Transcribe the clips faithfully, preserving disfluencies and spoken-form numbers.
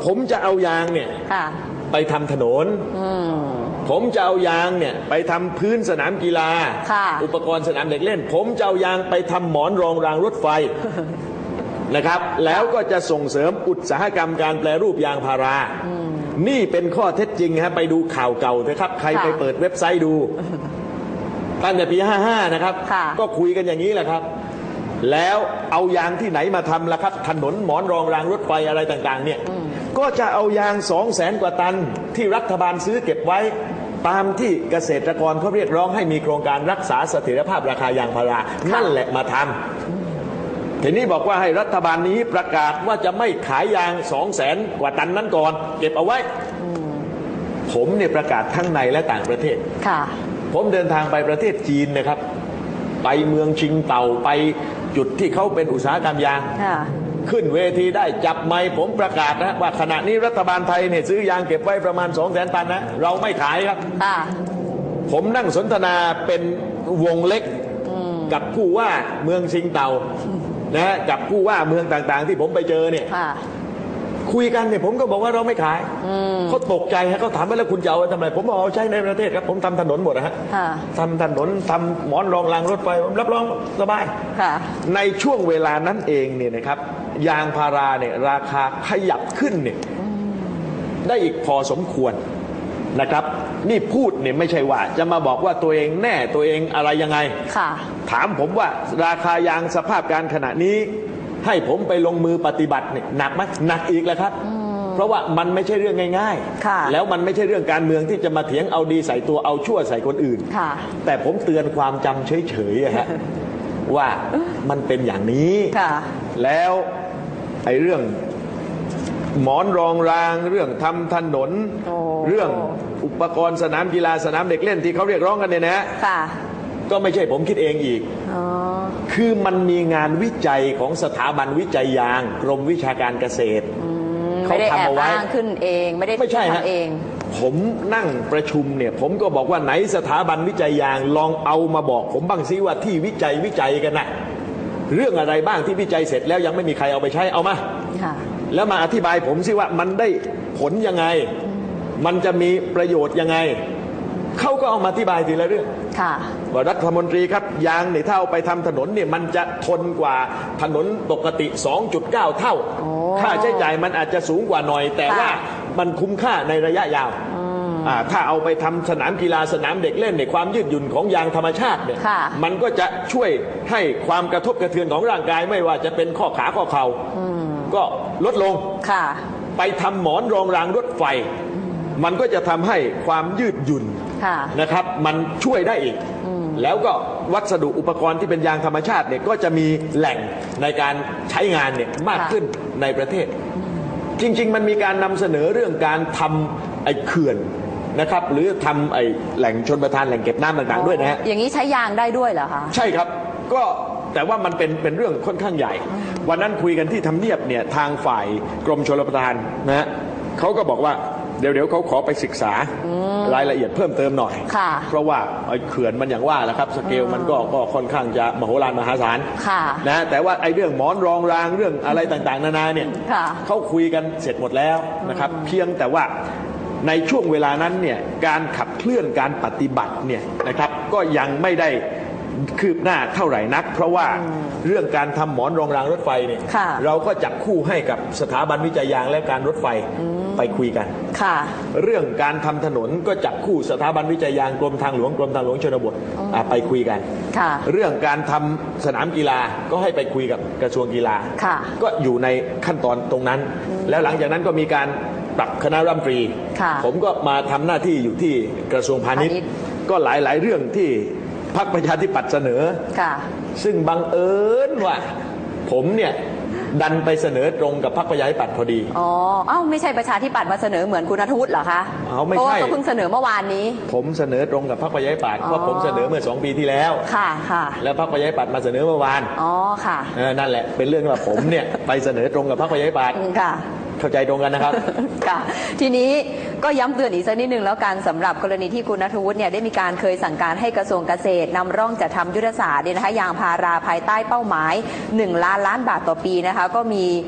ผมจะเอายางเนี่ยไปทำถนนผมจะเอายางเนี่ยไปทำพื้นสนามกีฬาอุปกรณ์สนามเด็กเล่นผมจะเอายางไปทำหมอนรองรางรถไฟนะครับแล้วก็จะส่งเสริมอุตสาหกรรมการแปรรูปยางพารานี่เป็นข้อเท็จจริงฮะไปดูข่าวเก่าเถอะครับใครไปเปิดเว็บไซต์ดูตั้งแต่ปีห้าห้านะครับก็คุยกันอย่างนี้แหละครับแล้วเอายางที่ไหนมาทำล่ะครับถนนหมอนรองรางรถไฟอะไรต่างๆเนี่ยก็จะเอายางสองแสนกว่าตันที่รัฐบาลซื้อเก็บไว้ตามที่เกษตรกรเขาเรียกร้องให้มีโครงการรักษาเสถียรภาพราคายางพารานั่นแหละมาทำทีนี้บอกว่าให้รัฐบาลนี้ประกาศว่าจะไม่ขายยางสองแสนกว่าตันนั้นก่อนเก็บเอาไว้ผมเนี่ยประกาศทั้งในและต่างประเทศผมเดินทางไปประเทศจีนนะครับไปเมืองชิงเต่าไปจุดที่เขาเป็นอุตสาหกรรมยางขึ้นเวทีได้จับไมค์ผมประกาศนะว่าขณะนี้รัฐบาลไทยเนี่ยซื้อยางเก็บไว้ประมาณสองแสนตันนะเราไม่ขายครับผมนั่งสนทนาเป็นวงเล็กกับผู้ว่าเมืองชิงเต่านะกับผู้ว่าเมืองต่างๆที่ผมไปเจอเนี่ยคุยกันเนี่ยผมก็บอกว่าเราไม่ขายเขาตกใจฮะเขาถามว่าแล้วคุณจะเอาไปทำไมผมบอกเอาใช้ในประเทศครับผมทำถนนหมดนะฮะทำถนนทำหมอนรองรางรถไฟผมรับรองสบายในช่วงเวลานั้นเองเนี่ยนะครับยางพาราเนี่ยราคาขยับขึ้นเนี่ยได้อีกพอสมควรนะครับนี่พูดเนี่ยไม่ใช่ว่าจะมาบอกว่าตัวเองแน่ตัวเองอะไรยังไงถามผมว่าราคายางสภาพการขณะนี้ให้ผมไปลงมือปฏิบัติเนี่ยหนักไหมหนักอีกแล้วครับเพราะว่ามันไม่ใช่เรื่องง่ายๆแล้วมันไม่ใช่เรื่องการเมืองที่จะมาเถียงเอาดีใส่ตัวเอาชั่วใส่คนอื่นแต่ผมเตือนความจำเฉยๆฮะว่ามันเป็นอย่างนี้แล้วไอ้เรื่องหมอนรองรางเรื่องทำถนนเรื่องอุปกรณ์สนามกีฬาสนามเด็กเล่นที่เขาเรียกร้องกันเนี่ยนะก็ไม่ใช่ผมคิดเองอีกคือมันมีงานวิจัยของสถาบันวิจัยยางกรมวิชาการเกษตรเขาทำเอาไว้ขึ้นเองไม่ได้ไม่ใช่ฮะผมนั่งประชุมเนี่ยผมก็บอกว่าไหนสถาบันวิจัยยางลองเอามาบอกผมบ้างซิว่าที่วิจัยวิจัยกันนะเรื่องอะไรบ้างที่วิจัยเสร็จแล้วยังไม่มีใครเอาไปใช้เอามาแล้วมาอธิบายผมซิว่ามันได้ผลยังไงมันจะมีประโยชน์ยังไงเขาก็เอามาอธิบายทีละเรื่องว่ารัฐมนตรีครับยางเนี่ยถ้าเอาไปทำถนนเนี่ยมันจะทนกว่าถนนปกติ สองจุดเก้า เท่าค่าใช้จ่ายมันอาจจะสูงกว่าหน่อยแต่ว่ามันคุ้มค่าในระยะยาวถ้าเอาไปทำสนามกีฬาสนามเด็กเล่นในความยืดหยุ่นของยางธรรมชาติเนี่ยมันก็จะช่วยให้ความกระทบกระเทือนของร่างกายไม่ว่าจะเป็นข้อขาข้อเข่าก็ลดลงไปทำหมอนรองรางรถไฟมันก็จะทำให้ความยืดหยุ่นนะครับมันช่วยได้อีกแล้วก็วัสดุอุปกรณ์ที่เป็นยางธรรมชาติเนี่ยก็จะมีแหล่งในการใช้งานเนี่ยมากขึ้นในประเทศจริงๆมันมีการนำเสนอเรื่องการทำไอ้เขื่อนนะครับหรือทำไอ้แหล่งชลประทานแหล่งเก็บน้ำต่างๆด้วยนะฮะอย่างนี้ใช้ยางได้ด้วยเหรอคะใช่ครับก็แต่ว่ามันเป็นเป็นเรื่องค่อนข้างใหญ่วันนั้นคุยกันที่ทำเนียบเนี่ยทางฝ่ายกรมชลประทานนะฮะเขาก็บอกว่าเดี๋ยวเดี๋ยวเขาขอไปศึกษารายละเอียดเพิ่มเติมหน่อยเพราะว่าไอ้เขื่อนมันอย่างว่าแหละครับสเกลมันก็ก็ค่อนข้างจะมโหฬารมหาศาลนะแต่ว่าไอ้เรื่องหมอนรองรางเรื่องอะไรต่างๆนานาเนี่ยเขาคุยกันเสร็จหมดแล้วนะครับเพียงแต่ว่าในช่วงเวลานั้นเนี่ยการขับเคลื่อนการปฏิบัติเนี่ยนะครับก็ยังไม่ได้คืบหน้าเท่าไหร่นักเพราะว่าเรื่องการทำหมอนรองรางรถไฟเนี่ยเราก็จับคู่ให้กับสถาบันวิจัยยางและการรถไฟไปคุยกันเรื่องการทำถนนก็จับคู่สถาบันวิจัยยางกรมทางหลวงกรมทางหลวงชนบทไปคุยกันเรื่องการทำสนามกีฬาก็ให้ไปคุยกับกระทรวงกีฬาก็อยู่ในขั้นตอนตรงนั้นแล้วหลังจากนั้นก็มีการปรับคณะรัฐมนตรีผมก็มาทำหน้าที่อยู่ที่กระทรวงพาณิชย์ก็หลายๆเรื่องที่พรรคประชาธิปัตย์เสนอซึ่งบังเอิญว่าผมเนี่ยดันไปเสนอตรงกับพรรคประชาธิปัตย์พอดีอ๋อเอ้าไม่ใช่ประชาธิปัตย์มาเสนอเหมือนคุณณัฐวุฒิเหรอคะเอาไม่ใช่ก็เพิ่งเสนอเมื่อวานนี้ผมเสนอตรงกับพรรคประชาธิปัตย์เพราะผมเสนอเมื่อสองปีที่แล้วค่ะค่ะแล้วพรรคประชาธิปัตย์มาเสนอเมื่อวานอ๋อค่ะนั่นแหละเป็นเรื่องว่าผมเนี่ยไปเสนอตรงกับพรรคประชาธิปัตย์ค่ะเข้าใจตรงกันนะครับค่ะทีนี้ก็ย้ำเตือนอีกสักนิดนึงแล้วกันสำหรับกรณีที่คุณณัฐวุฒิเนี่ยได้มีการเคยสั่งการให้กระทรวงเกษตรนำร่องจัดทำยุทธศาสตร์เนี่ยนะคะยางพาราภายใต้เป้าหมายหนึ่งล้านล้านบาทต่อปีนะคะก็มี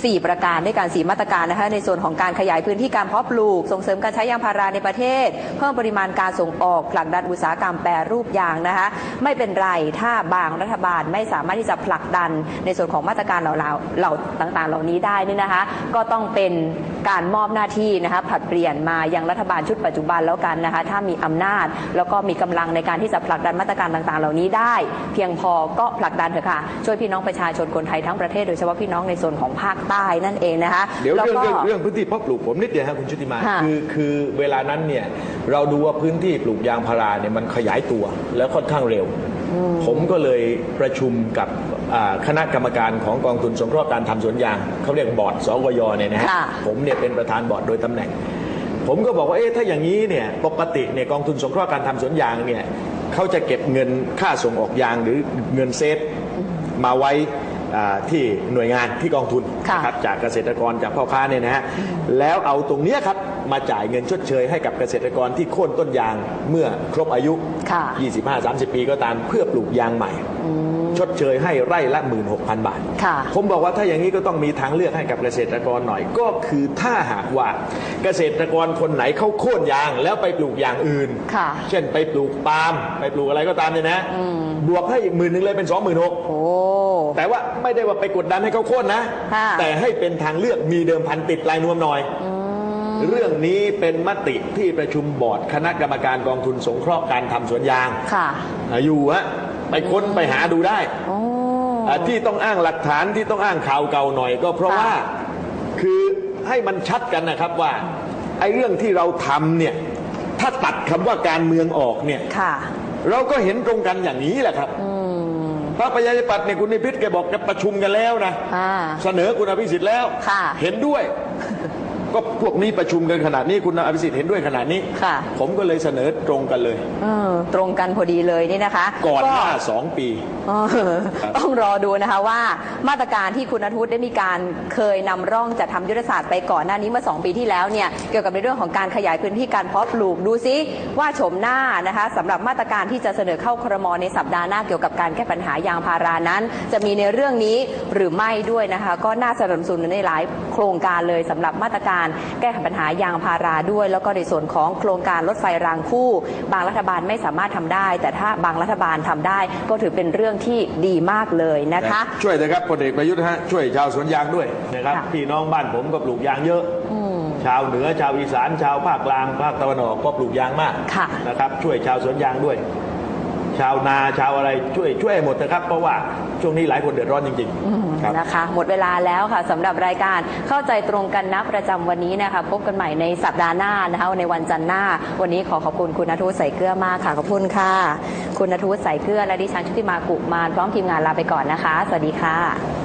สี่ประการด้วยกันสี่มาตรการนะคะในส่วนของการขยายพื้นที่การเพาะปลูกส่งเสริมการใช้ยางพาราในประเทศเพิ่มปริมาณการส่งออกผลักดันอุตสาหกรรมแปรรูปยางนะคะไม่เป็นไรถ้าบางรัฐบาลไม่สามารถที่จะผลักดันในส่วนของมาตรการเหล่าเหล่าต่างๆ เหล่านี้ได้นี่นะคะก็ต้องเป็นการมอบหน้าที่นะคะผลัดเปลี่ยนมายังรัฐบาลชุดปัจจุบันแล้วกันนะคะถ้ามีอำนาจแล้วก็มีกำลังในการที่จะผลักดันมาตรการต่างๆ เหล่านี้ได้เพียงพอก็ผลักดันเถอะค่ะช่วยพี่น้องประชาชนคนไทยทั้งประเทศโดยเฉพาะพี่น้องในโซนของภาคใต้นั่นเองนะคะเดี๋ยวเรื่องเรื่องเรื่องพื้นที่เพาะปลูกผมนิดเดียวครับคุณชุติมาคือคือเวลานั้นเนี่ยเราดูว่าพื้นที่ปลูกยางพาราเนี่ยมันขยายตัวแล้วค่อนข้างเร็วผมก็เลยประชุมกับคณะกรรมการของกองทุนสงเคราะห์การทำสวนยางเขาเรียกบอร์ดสกยเนี่ยนะฮะผมเนี่ยเป็นประธานบอร์ดโดยตำแหน่งผมก็บอกว่าเอ๊ะถ้าอย่างนี้เนี่ยปกติเนี่ยกองทุนสงเคราะห์การทำสวนยางเนี่ยเขาจะเก็บเงินค่าส่งออกยางหรือเงินเซฟมาไว้ที่หน่วยงานที่กองทุนนะครับจากเกษตรกรจากพ่อค้าเนี่ยนะฮะแล้วเอาตรงนี้ครับมาจ่ายเงินชดเชยให้กับเกษตรกรที่โค่นต้นยางเมื่อครบอายุ ยี่สิบห้า สามสิบ ปีก็ตามเพื่อปลูกยางใหม่ชดเชยให้ไร่ละ หนึ่งหมื่นหกพัน บาทผมบอกว่าถ้าอย่างนี้ก็ต้องมีทางเลือกให้กับเกษตรกรหน่อยก็คือถ้าหากว่าเกษตรกรคนไหนเขาโค่นยางแล้วไปปลูกยางอื่นเช่นไปปลูกปาล์มไปปลูกอะไรก็ตามเนี่ยนะบวกให้อีกหมื่นหนึ่งเลยเป็น สองหมื่นหกพัน แต่ว่าไม่ได้ว่าไปกดดันให้เขาโค่นนะแต่ให้เป็นทางเลือกมีเดิมพันติดลายนวมหน่อยเรื่องนี้เป็นมติที่ประชุมบอร์ดคณะกรรมการกองทุนสงเคราะห์การทำสวนยางอยู่ฮะไปค้นไปหาดูได้ที่ต้องอ้างหลักฐานที่ต้องอ้างข่าวเก่าหน่อยก็เพราะว่าคือให้มันชัดกันนะครับว่าไอ้เรื่องที่เราทำเนี่ยถ้าตัดคำว่าการเมืองออกเนี่ยเราก็เห็นตรงกันอย่างนี้แหละครับพรรคประชาธิปัตย์เนี่ยคุณนิพิษแกบอกจะประชุมกันแล้วนะเสนอคุณอภิสิทธิ์แล้วเห็นด้วยก็พวกนี้ประชุมกันขนาดนี้คุณอภิสิทธิ์เห็นด้วยขนาดนี้ผมก็เลยเสนอตรงกันเลยตรงกันพอดีเลยนี่นะคะก่อนหน้าสองปีต้องรอดูนะคะว่ามาตรการที่คุณณัฐวุฒิได้มีการเคยนำร่องจัดทำยุทธศาสตร์ไปก่อนหน้านี้เมื่อสองปีที่แล้วเนี่ยเกี่ยวกับในเรื่องของการขยายพื้นที่การเพาะปลูกดูซิว่าโฉมหน้านะคะสำหรับมาตรการที่จะเสนอเข้าครม.ในสัปดาห์หน้าเกี่ยวกับการแก้ปัญหายางพารานั้นจะมีในเรื่องนี้หรือไม่ด้วยนะคะก็น่าสนับสนุนในหลายโครงการเลยสำหรับมาตรการแก้ไขปัญหายางพาราด้วยแล้วก็ในส่วนของโครงการรถไฟรางคู่บางรัฐบาลไม่สามารถทำได้แต่ถ้าบางรัฐบาลทำได้ก็ถือเป็นเรื่องที่ดีมากเลยนะคะช่วยนะครับพลเอกประยุทธ์ฮะช่วยชาวสวนยางด้วยนะครับพี่น้องบ้านผมก็ปลูกยางเยอะชาวเหนือชาวอีสานชาวภาคกลางภาคตะวันออกก็ปลูกยางมากนะครับช่วยชาวสวนยางด้วยชาวนาชาวอะไรช่วยช่วยหมดนะครับเพราะว่าช่วงนี้หลายคนเดือดร้อนจริงๆนะคะหมดเวลาแล้วค่ะสำหรับรายการเข้าใจตรงกันนะประจำวันนี้นะคะพบกันใหม่ในสัปดาห์หน้านะคะในวันจันทร์หน้าวันนี้ขอขอบคุณคุณณัฐวุฒิ ใส่เกลือมากค่ะขอบคุณค่ะคุณณัฐวุฒิ ใส่เกลือและดิฉันชุติมากุมารพร้อมทีมงานลาไปก่อนนะคะสวัสดีค่ะ